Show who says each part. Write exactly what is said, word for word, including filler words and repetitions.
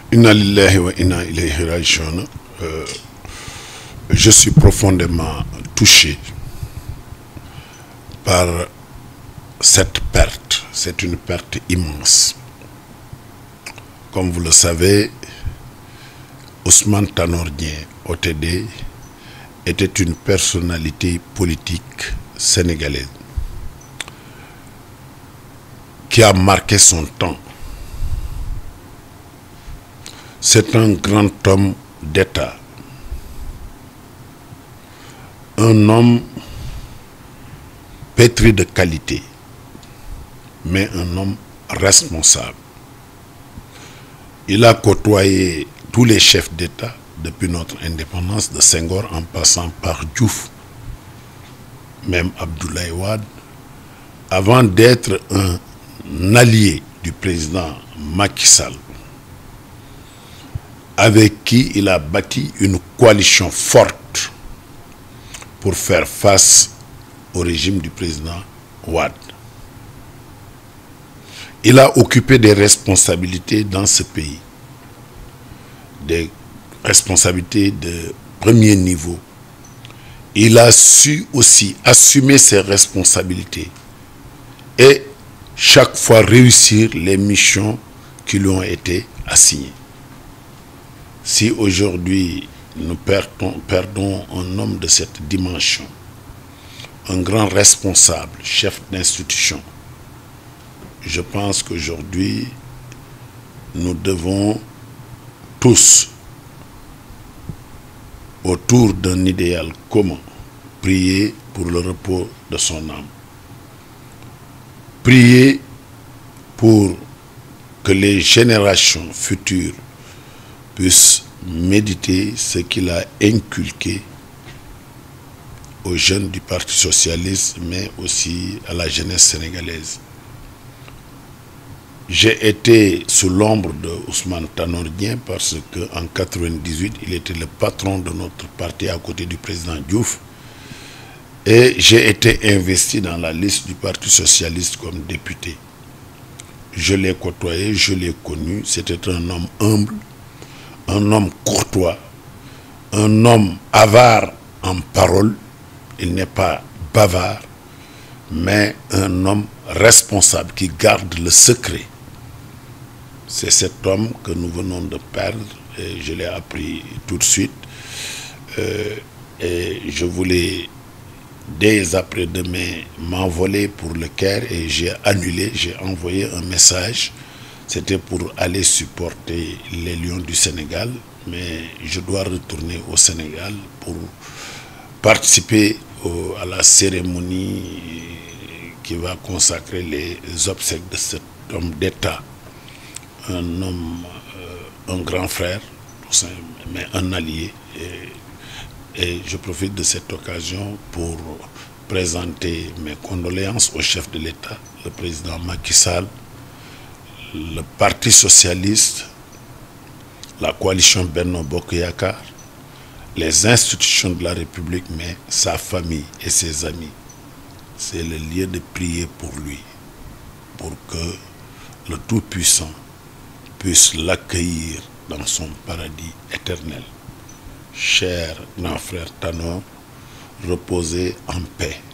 Speaker 1: Inna lillahi wa inna ilayhi raji'un. Euh, je suis profondément touché par cette perte. C'est une perte immense. Comme vous le savez, Ousmane Tanor Dieng, O T D, était une personnalité politique sénégalaise qui a marqué son temps. C'est un grand homme d'État, un homme pétri de qualité, mais un homme responsable. Il a côtoyé tous les chefs d'État depuis notre indépendance, de Senghor en passant par Diouf, même Abdoulaye Wade, avant d'être un allié du président Macky Sall, avec qui il a bâti une coalition forte pour faire face au régime du président Wade. Il a occupé des responsabilités dans ce pays, des responsabilités de premier niveau. Il a su aussi assumer ses responsabilités et chaque fois réussir les missions qui lui ont été assignées. Si aujourd'hui nous perdons, perdons un homme de cette dimension, un grand responsable, chef d'institution, je pense qu'aujourd'hui nous devons tous, autour d'un idéal commun, prier pour le repos de son âme. Prier pour que les générations futures puissent méditer ce qu'il a inculqué aux jeunes du Parti socialiste, mais aussi à la jeunesse sénégalaise. J'ai été sous l'ombre de Ousmane Tanor Dieng parce qu'en mille neuf cent quatre-vingt-dix-huit, il était le patron de notre parti à côté du président Diouf. Et j'ai été investi dans la liste du Parti socialiste comme député. Je l'ai côtoyé, je l'ai connu. C'était un homme humble, un homme courtois, un homme avare en parole. Il n'est pas bavard, mais un homme responsable qui garde le secret. C'est cet homme que nous venons de perdre et je l'ai appris tout de suite. Euh, et je voulais, dès après-demain, m'envoler pour le Caire et j'ai annulé, j'ai envoyé un message. C'était pour aller supporter les Lions du Sénégal, mais je dois retourner au Sénégal pour participer au, à la cérémonie qui va consacrer les obsèques de cet homme d'État. Un homme, euh, un grand frère, mais un allié. Et, et je profite de cette occasion pour présenter mes condoléances au chef de l'État, le président Macky Sall, le Parti socialiste, la coalition Benno Bokk Yakaar, les institutions de la République, mais sa famille et ses amis. C'est le lieu de prier pour lui, pour que le Tout-Puissant puisse l'accueillir dans son paradis éternel. Cher grand frère Tanor, reposez en paix.